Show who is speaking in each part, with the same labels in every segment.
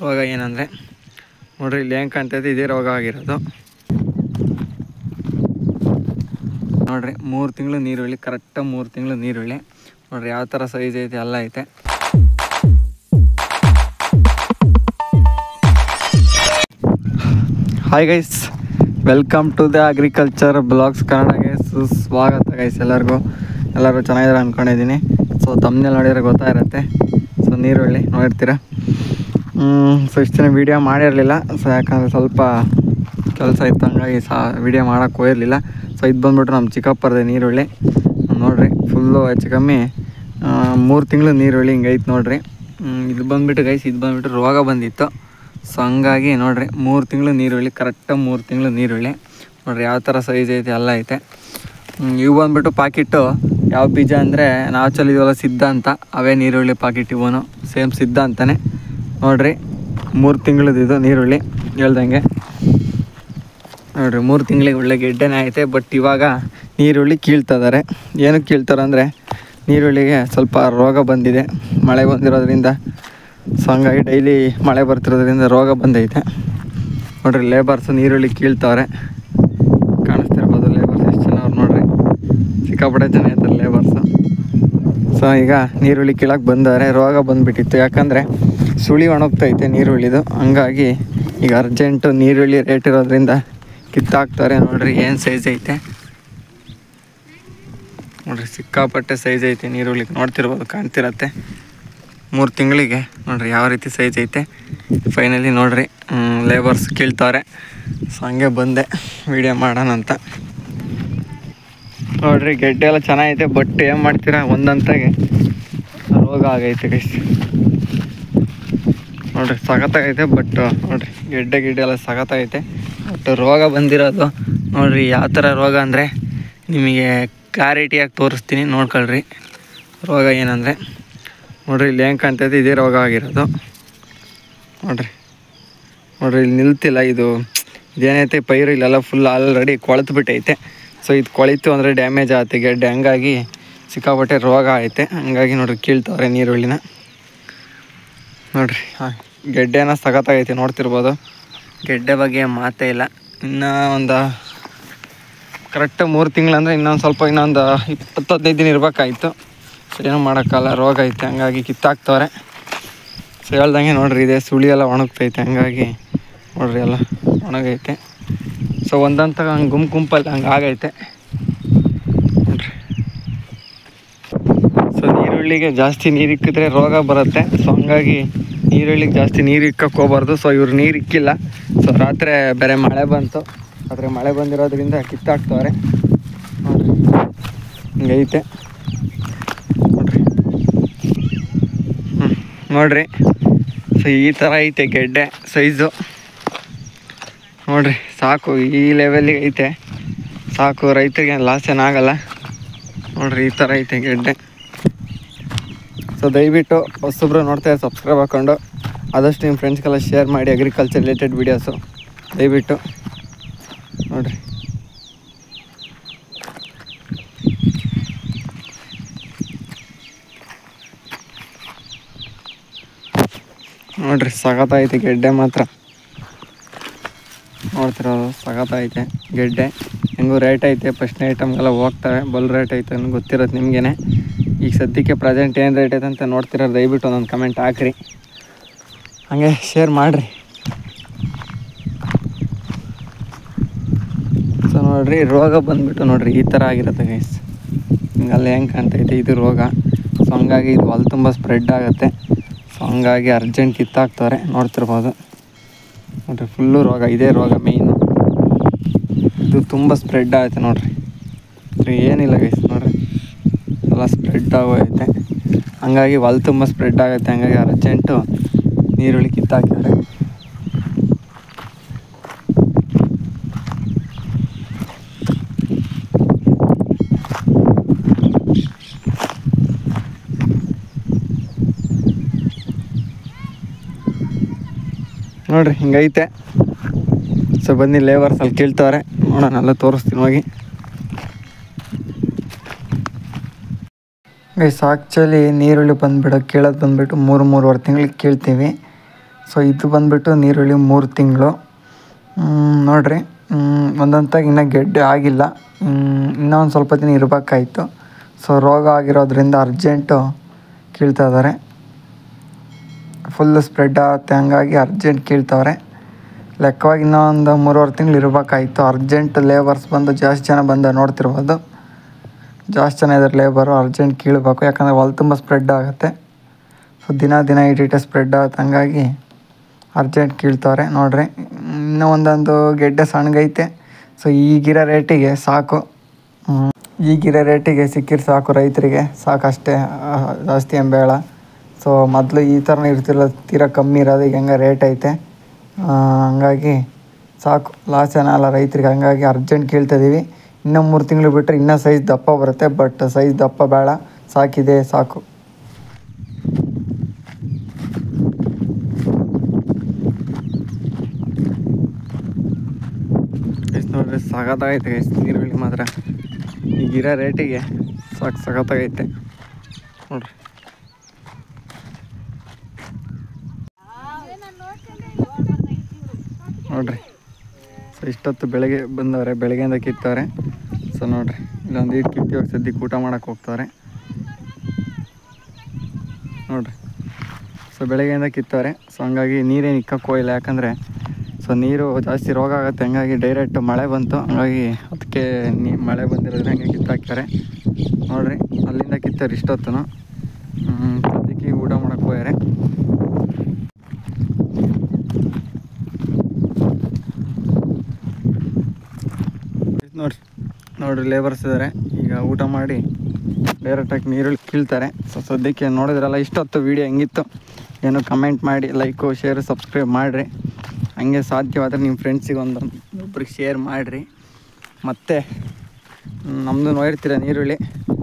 Speaker 1: ರೋಗ ಏನಂದರೆ ನೋಡ್ರಿ ಇಲ್ಲಿ ಹೆಂಗೆ ಕಾಣ್ತೈತೆ ಇದೇ ರೋಗ ಆಗಿರೋದು. ನೋಡ್ರಿ 3 ತಿಂಗಳು ನೀರುಳ್ಳಿ, ಕರೆಕ್ಟಾಗಿ 3 ತಿಂಗಳು ನೀರುಳ್ಳಿ. ನೋಡ್ರಿ ಯಾವ ಥರ ಸೈಜ್ ಐತೆ ಎಲ್ಲ ಐತೆ. Hi guys, welcome to the agriculture blogs ಕನ್ನಡಗೆ ಸುಸ್ವಾಗತ ಗೈಸ್. ಎಲ್ಲರೂ ಚೆನ್ನಾಗಿದ್ದಾರೆ ಅಂದ್ಕೊಂಡಿದ್ದೀನಿ. ಸೊ ತಮ್ಮನೇಲಿ ನೋಡಿದ್ರೆ ಗೊತ್ತಾಗಿರುತ್ತೆ. ಸೊ ನೀರುಳ್ಳಿ ನೋಡಿರ್ತೀರ. ಸೊ ಇಷ್ಟು ದಿನ ವೀಡಿಯೋ ಮಾಡಿರಲಿಲ್ಲ. ಸೊ ಯಾಕಂದರೆ ಸ್ವಲ್ಪ ಕೆಲಸ ಇತ್ತು, ಹಂಗಾಗಿ ವೀಡಿಯೋ ಮಾಡೋಕ್ಕೆ ಹೋಗಿರಲಿಲ್ಲ. ಸೊ ಇದು ಬಂದುಬಿಟ್ಟು ನಮ್ಮ ಚಿಕ್ಕಪ್ಪರದೇ ನೀರುಳ್ಳಿ. ನೋಡಿರಿ ಫುಲ್ಲು ಹೆಚ್ಚು ಕಮ್ಮಿ 3 ತಿಂಗಳು ನೀರುಳ್ಳಿ ಹಿಂಗೈತೆ ನೋಡಿರಿ. ಇದು ಬಂದುಬಿಟ್ಟು ಗೈಸ್, ಇದು ಬಂದುಬಿಟ್ಟು ರೋಗ ಬಂದಿತ್ತು. ಸೊ ಹಂಗಾಗಿ ನೋಡಿರಿ 3 ತಿಂಗಳು ನೀರುಳ್ಳಿ, ಕರೆಕ್ಟಾಗಿ 3 ತಿಂಗಳು ನೀರುಳ್ಳಿ. ನೋಡಿರಿ ಯಾವ ಥರ ಸೈಜ್ ಐತೆ ಎಲ್ಲ ಐತೆ. ಇವು ಬಂದುಬಿಟ್ಟು ಪಾಕಿಟ್ಟು ಯಾವ ಬೀಜ ಅಂದರೆ ನಾವು ಚಲಿದವಲ್ಲ ಸಿದ್ಧ ಅಂತ, ಅವೇ ನೀರುಳ್ಳಿ ಪಾಕಿಟ್ ಇವನು ಸೇಮ್ ಸಿದ್ಧ ಅಂತಲೇ. ನೋಡಿರಿ 3 ತಿಂಗಳದ್ದು ನೀರುಳ್ಳಿ ಹೇಳ್ದಂಗೆ. ನೋಡಿರಿ 3 ತಿಂಗಳಿಗೆ ಒಳ್ಳೆ ಗೆಡ್ಡೆನೇ ಐತೆ. ಬಟ್ ಇವಾಗ ನೀರುಳ್ಳಿ ಕೀಳ್ತಿದ್ದಾರೆ. ಏನಕ್ಕೆ ಕೀಳ್ತಾರೆ ಅಂದರೆ ನೀರುಳ್ಳಿಗೆ ಸ್ವಲ್ಪ ರೋಗ ಬಂದಿದೆ, ಮಳೆ ಬಂದಿರೋದ್ರಿಂದ. ಸೊ ಹಂಗಾಗಿ ಡೈಲಿ ಮಳೆ ಬರ್ತಿರೋದ್ರಿಂದ ರೋಗ ಬಂದೈತೆ. ನೋಡಿರಿ ಲೇಬರ್ಸು ನೀರುಳ್ಳಿ ಕೀಳ್ತವ್ರೆ, ಕಾಣಿಸ್ತಿರ್ಬೋದು ಲೇಬರ್ಸ್ ಎಷ್ಟು ಜನ ಅವ್ರು. ನೋಡಿರಿ ಸಿಕ್ಕಾಪಟ್ಟೆ ಜನ ಇರ್ತಾರೆ ಲೇಬರ್ಸು. ಸೊ ಈಗ ನೀರುಳ್ಳಿ ಕೀಳಕ್ಕೆ ಬಂದವ್ರೆ. ರೋಗ ಬಂದುಬಿಟ್ಟಿತ್ತು, ಯಾಕಂದರೆ ಸುಳಿ ಒಣಗ್ತೈತೆ ನೀರುಳ್ಳಿದು. ಹಂಗಾಗಿ ಈಗ ಅರ್ಜೆಂಟು ನೀರುಳ್ಳಿ ರೇಟ್ ಇರೋದ್ರಿಂದ ಕಿತ್ತಾಕ್ತಾರೆ. ನೋಡಿರಿ ಏನು ಸೈಜ್ ಐತೆ, ನೋಡಿರಿ ಸಿಕ್ಕಾಪಟ್ಟೆ ಸೈಜ್ ಐತೆ ನೀರುಳ್ಳಿ. ನೋಡ್ತಿರ್ಬೋದು, ಕಾಣ್ತಿರತ್ತೆ 3 ತಿಂಗಳಿಗೆ. ನೋಡಿರಿ ಯಾವ ರೀತಿ ಸೈಜ್ ಐತೆ. ಫೈನಲಿ ನೋಡಿರಿ ಲೇಬರ್ಸ್ ಕೀಳ್ತವ್ರೆ. ಸೊ ಹಂಗೆ ಬಂದೆ ವೀಡಿಯೋ ಮಾಡೋಣ ಅಂತ. ನೋಡಿರಿ ಗೆಡ್ಡೆ ಎಲ್ಲ ಚೆನ್ನಾಗೈತೆ. ಬಟ್ ಏನು ಮಾಡ್ತೀರಾ, ಒಂದಂತಾಗೆ ರೋಗ ಆಗೈತೆ ಗೈಸ್. ನೋಡಿರಿ ಸಖತ್ತಾಗೈತೆ. ಬಟ್ ನೋಡಿರಿ ಗೆಡ್ಡೆ ಎಲ್ಲ ಸಖತ್ತಾಗೈತೆ. ಬಟ್ ರೋಗ ಬಂದಿರೋದು ನೋಡಿರಿ ಯಾವ ಥರ ರೋಗ ಅಂದರೆ ನಿಮಗೆ ಕ್ಲಾರಿಟಿಯಾಗಿ ತೋರಿಸ್ತೀನಿ, ನೋಡ್ಕೊಳ್ರಿ. ರೋಗ ಏನಂದರೆ ನೋಡಿರಿ ಇಲ್ಲಿ ಹೆಂಗೆ ಕಾಣ್ತೈತೆ ಇದೇ ರೋಗ ಆಗಿರೋದು. ನೋಡಿರಿ ಇಲ್ಲಿ ನಿಲ್ತಿಲ್ಲ. ಇದೇನೈತೆ ಪೈರು ಇಲ್ಲೆಲ್ಲ ಫುಲ್ ಆಲ್ರೆಡಿ ಕೊಳೆತು ಬಿಟ್ಟೈತೆ. ಸೊ ಇದು ಕೊಳಿತು ಅಂದರೆ ಡ್ಯಾಮೇಜ್ ಆಗುತ್ತೆ ಗೆಡ್ಡೆ. ಹಂಗಾಗಿ ಸಿಕ್ಕಾಪಟ್ಟೆ ರೋಗ ಐತೆ. ಹಂಗಾಗಿ ನೋಡಿರಿ ಕೀಳ್ತವ್ರೆ ನೀರುಳ್ಳಿನ. ನೋಡಿರಿ ಗೆಡ್ಡೆನ ಸಖತ್ತಾಗೈತೆ, ನೋಡ್ತಿರ್ಬೋದು. ಗೆಡ್ಡೆ ಬಗ್ಗೆ ಮಾತೇ ಇಲ್ಲ. ಇನ್ನೂ ಒಂದು ಕರೆಕ್ಟ್ 3 ತಿಂಗಳಂದರೆ ಇನ್ನೊಂದು 20-15 ದಿನ ಇರಬೇಕಾಯ್ತು. ಸೊ ಏನೂ ಮಾಡೋಕ್ಕಲ್ಲ, ರೋಗ ಐತೆ. ಹಂಗಾಗಿ ಕಿತ್ತಾಕ್ತವ್ರೆ. ಸೊ ಹೇಳ್ದಂಗೆ ನೋಡಿರಿ ಇದೆ ಸುಳಿ ಎಲ್ಲ ಒಣಗ್ತೈತೆ. ಹಂಗಾಗಿ ನೋಡಿರಿ ಎಲ್ಲ ಒಣಗೈತೆ. ಸೊ ಒಂದಂತ ಹಂಗೆ ಗುಂಪಲ್ಲಿ ಹಂಗೆ ಆಗೈತೆ ನೋಡಿರಿ. ಸೊ ನೀರುಳ್ಳಿಗೆ ಜಾಸ್ತಿ ನೀರು ಇಕ್ಕಿದ್ರೆ ರೋಗ ಬರುತ್ತೆ. ಸೊ ಹಂಗಾಗಿ ನೀರುಳ್ಳಿಗೆ ಜಾಸ್ತಿ ನೀರು ಇಕ್ಕಕ್ಕೆ ಹೋಗ್ಬಾರ್ದು. ಸೊ ಇವ್ರು ನೀರು ಇಕ್ಕಿಲ್ಲ. ಸೊ ರಾತ್ರಿ ಬೇರೆ ಮಳೆ ಬಂತು. ಆದರೆ ಮಳೆ ಬಂದಿರೋದ್ರಿಂದ ಕಿತ್ತಾಕ್ತವ್ರೆ. ನೋಡಿರಿ ಹಿಂಗೈತೆ ನೋಡಿರಿ. ನೋಡಿರಿ ಸೊ ಈ ಥರ ಐತೆ ಗೆಡ್ಡೆ ಸೈಜು. ನೋಡಿರಿ ಸಾಕು, ಈ ಲೆವೆಲ್ಲಿಗೆ ಐತೆ ಸಾಕು. ರೈತರಿಗೆ ಲಾಸ್ ಏನಾಗಲ್ಲ. ನೋಡಿರಿ ಈ ಥರ ಐತೆ ಗೆಡ್ಡೆ. ಸೊ ದಯವಿಟ್ಟು ಹೊಸಬ್ರು ನೋಡ್ತಾರೆ ಸಬ್ಸ್ಕ್ರೈಬ್ ಹಾಕ್ಕೊಂಡು ಆದಷ್ಟು ನಿಮ್ಮ ಫ್ರೆಂಡ್ಸ್ಗೆಲ್ಲ ಶೇರ್ ಮಾಡಿ ಅಗ್ರಿಕಲ್ಚರ್ ರಿಲೇಟೆಡ್ ವೀಡಿಯೋಸು ದಯವಿಟ್ಟು. ನೋಡಿರಿ ಸಖತ್ತೈತೆ ಗೆಡ್ಡೆ ಮಾತ್ರ. ನೋಡ್ತಿರೋದು ಸಖತ್ತೈತೆ ಗೆಡ್ಡೆ. ಹೆಂಗೂ ರೇಟ್ ಐತೆ. ಫಸ್ಟ್ನೇ ಐಟಮ್ಗೆಲ್ಲ ಹೋಗ್ತವೆ. ಬಲ್ ರೇಟ್ ಐತೆ ಅಂತ ಗೊತ್ತಿರೋದು ನಿಮಗೇ. ಈಗ ಸದ್ಯಕ್ಕೆ ಪ್ರೆಸೆಂಟ್ ಏನು ರೇಟ್ ಐತೆ ಅಂತ ನೋಡ್ತಿರೋದು ದಯವಿಟ್ಟು ಒಂದೊಂದು ಕಮೆಂಟ್ ಹಾಕ್ರಿ, ಹಾಗೆ ಶೇರ್ ಮಾಡಿರಿ. ಸೊ ನೋಡಿರಿ ರೋಗ ಬಂದುಬಿಟ್ಟು ನೋಡಿರಿ ಈ ಥರ ಆಗಿರುತ್ತೆ ಗೈಸ್. ಹಿಂಗಲ್ಲ ಹೆಂಗೆ ಕಾಣ್ತೈತೆ ಇದು ರೋಗ. ಸೊ ಹಂಗಾಗಿ ಇದು ಹೊಲ ತುಂಬ ಸ್ಪ್ರೆಡ್ ಆಗುತ್ತೆ. ಸೊ ಹಂಗಾಗಿ ಅರ್ಜೆಂಟ್ ಕಿತ್ತಾಕ್ತವ್ರೆ, ನೋಡ್ತಿರ್ಬೋದು. ನೋಡಿರಿ ಫುಲ್ಲು ರೋಗ, ಇದೇ ರೋಗ ಮೇಯ್ನು. ಇದು ತುಂಬ ಸ್ಪ್ರೆಡ್ ಆಗುತ್ತೆ ನೋಡಿರಿ. ಏನಿಲ್ಲ ಗೈಸ್, ನೋಡಿರಿ ಎಲ್ಲ ಸ್ಪ್ರೆಡ್ ಆಗೋಯ್ತೆ. ಹಂಗಾಗಿ ಹೊಲ ತುಂಬ ಸ್ಪ್ರೆಡ್ ಆಗುತ್ತೆ. ಹಂಗಾಗಿ ಅರ್ಜೆಂಟು ನೀರುಳ್ಳಿ ಕಿತ್ತಾಕಿದ್ದಾರೆ. ನೋಡಿರಿ ಹಿಂಗೈತೆ. ಸೊ ಬನ್ನಿ ಲೇಬರ್ಸ್ ಅಲ್ಲಿ ಕೀಳ್ತವ್ರೆ, ನೋಡೋಣ ಎಲ್ಲ ತೋರಿಸ್ತೀನಿ ಹೋಗಿ. ಗೈಸ್ ಆ್ಯಕ್ಚುಲಿ ನೀರುಳ್ಳಿ ಕೀಳೋದು ಬಂದುಬಿಟ್ಟು 3-3.5 ತಿಂಗಳಿಗೆ ಕೀಳ್ತೀವಿ. ಸೊ ಇದು ಬಂದುಬಿಟ್ಟು ನೀರುಳ್ಳಿ 3 ತಿಂಗಳು. ನೋಡಿರಿ, ಒಂದೊಂದಾಗಿ ಇನ್ನೂ ಗೆಡ್ಡೆ ಆಗಿಲ್ಲ, ಇನ್ನೂ ಒಂದು ಸ್ವಲ್ಪ ದಿನ ಇರಬೇಕಾಯ್ತು. ಸೊ ರೋಗ ಆಗಿರೋದ್ರಿಂದ ಅರ್ಜೆಂಟು ಕೀಳ್ತಾ ಇದ್ದಾರೆ, ಫುಲ್ಲು ಸ್ಪ್ರೆಡ್ ಆಗುತ್ತೆ, ಹಂಗಾಗಿ ಅರ್ಜೆಂಟ್ ಕೀಳ್ತವ್ರೆ. ಲೆಕ್ಕವಾಗಿ ಇನ್ನೂ ಒಂದು 3.5 ತಿಂಗಳು ಇರಬೇಕಾಯ್ತು. ಅರ್ಜೆಂಟ್ ಲೇಬರ್ಸ್ ಬಂದು ಜಾಸ್ತಿ ಜನ ಬಂದು ನೋಡ್ತಿರ್ಬೋದು, ಜಾಸ್ತಿ ಜನ ಇದ್ದಾರೆ ಲೇಬರು. ಅರ್ಜೆಂಟ್ ಕೀಳಬೇಕು, ಯಾಕಂದರೆ ಹೊಲ ತುಂಬ ಸ್ಪ್ರೆಡ್ ಆಗುತ್ತೆ. ಸೊ ದಿನ ಇಟೀಟೆ ಸ್ಪ್ರೆಡ್ ಆಗುತ್ತೆ, ಹಂಗಾಗಿ ಅರ್ಜೆಂಟ್ ಕೀಳ್ತವ್ರೆ. ನೋಡಿರಿ, ಇನ್ನೂ ಒಂದೊಂದು ಗೆಡ್ಡೆ ಸಣ್ಣಗೈತೆ. ಸೊ ಈಗಿರೋ ರೇಟಿಗೆ ಸಾಕು, ಈಗಿರೋ ರೇಟಿಗೆ ಸಿಕ್ಕಿರು ಸಾಕು, ರೈತರಿಗೆ ಸಾಕಷ್ಟೇ, ಜಾಸ್ತಿ ಏನು ಬೇಡ. ಸೊ ಮೊದಲು ಈ ಥರ ಇರ್ತಿಲ್ಲ, ತೀರಾ ಕಮ್ಮಿ ಇರೋದು, ಈಗ ಹೆಂಗೆ ರೇಟ್ ಐತೆ, ಹಂಗಾಗಿ ಸಾಕು, ಲಾಸ್ ಏನಲ್ಲ ರೈತರಿಗೆ. ಹಂಗಾಗಿ ಅರ್ಜೆಂಟ್ ಕೀಳ್ತಾಯಿದ್ದೀವಿ. ಇನ್ನೂ 3 ತಿಂಗಳು ಬಿಟ್ಟರೆ ಇನ್ನೂ ಸೈಜ್ ದಪ್ಪ ಬರುತ್ತೆ, ಬಟ್ ಸೈಜ್ ದಪ್ಪ ಬೇಡ, ಸಾಕಿದೆ ಸಾಕು. ನೋಡ್ರಿ, ಸಖತ್ತಾಗೈತೆ ಗೈಸ್ ನೀರುಳ್ಳಿ ಮಾತ್ರ. ಈಗಿರೋ ರೇಟಿಗೆ ಸಖತ್ತಾಗೈತೆ ನೋಡ್ರಿ. ನೋಡ್ರಿ, ಸೊ ಇಷ್ಟೊತ್ತು ಬೆಳಗ್ಗೆ ಬಂದವ್ರೆ, ಬೆಳಗ್ಗೆಯಿಂದ ಕಿತ್ತವ್ರೆ. ಸೊ ನೋಡ್ರಿ, ಇಲ್ಲೊಂದು ಈಟ್ ಕಿತ್ತಿ ಹೋಗಿ ಸದ್ಯಕ್ಕೆ ಊಟ ಮಾಡೋಕೆ ಹೋಗ್ತವ್ರೆ ನೋಡ್ರಿ. ಸೊ ಬೆಳಗ್ಗೆಯಿಂದ ಕಿತ್ತವ್ರೆ. ಸೊ ಹಂಗಾಗಿ ನೀರೇನು ಇಕ್ಕಕ್ಕೆ ಹೋಗಿಲ್ಲ, ಯಾಕಂದರೆ ಸೊ ನೀರು ಜಾಸ್ತಿ ರೋಗ ಆಗುತ್ತೆ. ಹಂಗಾಗಿ ಡೈರೆಕ್ಟ್ ಮಳೆ ಬಂತು, ಹಂಗಾಗಿ ಅದಕ್ಕೆ ಮಳೆ ಬಂದಿರೋದ್ರೆ ಹಂಗೆ ಕಿತ್ತಾಕ್ತಾರೆ ನೋಡ್ರಿ. ಅಲ್ಲಿಂದ ಕಿತ್ತಾರೆ ಇಷ್ಟೊತ್ತು, ಸದ್ಯಕ್ಕೆ ಊಟ ಮಾಡೋಕೆ ಹೋಗ್ಯಾರೆ. ನೋಡ್ರಿ ಲೇಬರ್ಸ್ ಇದ್ದಾರೆ, ಈಗ ಊಟ ಮಾಡಿ ಡೈರೆಕ್ಟಾಗಿ ನೀರುಳ್ಳಿ ಕೀಳ್ತಾರೆ. ಸೊ ಸದ್ಯಕ್ಕೆ ನೋಡಿದ್ರಲ್ಲ, ಇಷ್ಟೊತ್ತು ವೀಡಿಯೋ ಹೆಂಗಿತ್ತು ಏನೋ ಕಮೆಂಟ್ ಮಾಡಿ, ಲೈಕು ಶೇರು ಸಬ್ಸ್ಕ್ರೈಬ್ ಮಾಡಿರಿ. ಹಂಗೆ ಸಾಧ್ಯವಾದರೆ ನಿಮ್ಮ ಫ್ರೆಂಡ್ಸಿಗೆ ಒಬ್ರಿಗೆ ಶೇರ್ ಮಾಡಿರಿ. ಮತ್ತು ನಮ್ಮದು ನೋಡಿರ್ತೀರ ನೀರುಳ್ಳಿ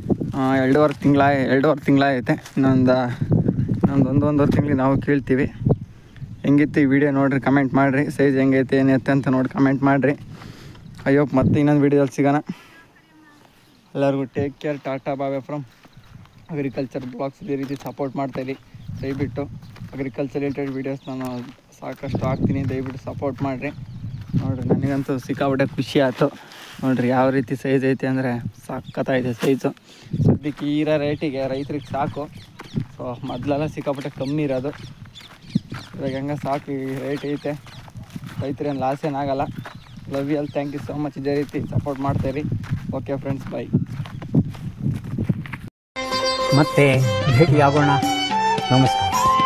Speaker 1: 2.5 ತಿಂಗಳಾಗೈತೆ. ಒಂದೂವರೆ ತಿಂಗಳಿಗೆ ನಾವು ಕೀಳ್ತೀವಿ. ಹೆಂಗಿತ್ತು ಈ ವಿಡಿಯೋ ನೋಡಿರಿ, ಕಮೆಂಟ್ ಮಾಡಿರಿ. ಸೈಜ್ ಹೆಂಗೈತೆ ಏನೈತೆ ಅಂತ ನೋಡಿ ಕಮೆಂಟ್ ಮಾಡಿರಿ. ಅಯ್ಯೋಪ್ ಮತ್ತೆ ಇನ್ನೊಂದು ವೀಡಿಯೋದಲ್ಲಿ ಸಿಗೋಣ. ಎಲ್ಲರಿಗೂ take care, tata, bye from agriculture blogs. ಇದೇ ರೀತಿ ಸಪೋರ್ಟ್ ಮಾಡ್ತಾಯಿರಿ ದಯವಿಟ್ಟು. ಅಗ್ರಿಕಲ್ಚರ್ ರಿಲೇಟೆಡ್ ವೀಡಿಯೋಸ್ ನಾನು ಸಾಕಷ್ಟು ಹಾಕ್ತೀನಿ, ದಯವಿಟ್ಟು ಸಪೋರ್ಟ್ ಮಾಡಿರಿ. ನೋಡಿರಿ, ನನಗಂತೂ ಸಿಕ್ಕಾಬಿಟ್ಟೆ ಖುಷಿ ಆಯಿತು. ನೋಡಿರಿ ಯಾವ ರೀತಿ ಸೈಜ್ ಐತೆ ಅಂದರೆ ಸಖತ್ತಾಗಿದೆ ಸೈಜು. ಸದ್ಯಕ್ಕೆ ಇರೋ ರೇಟಿಗೆ ರೈತರಿಗೆ ಸಾಕು. ಸೊ ಮೊದಲೆಲ್ಲ ಸಿಕ್ಕಾಬಿಟ್ಟೆ ಕಮ್ಮಿ ಇರೋದು, ಇವಾಗ ಹೆಂಗೆ ಸಾಕು ಈ ರೇಟ್ ಐತೆ, ರೈತರೇನು ಲಾಸ್ ಏನಾಗಲ್ಲ. Love you all, thank you so much. ಇದೇ ರೀತಿ ಸಪೋರ್ಟ್ ಮಾಡ್ತಾಯಿರಿ. Okay friends, bye.
Speaker 2: ಮತ್ತೆ ಭೇಟಿಯಾಗೋಣ. ನಮಸ್ಕಾರ.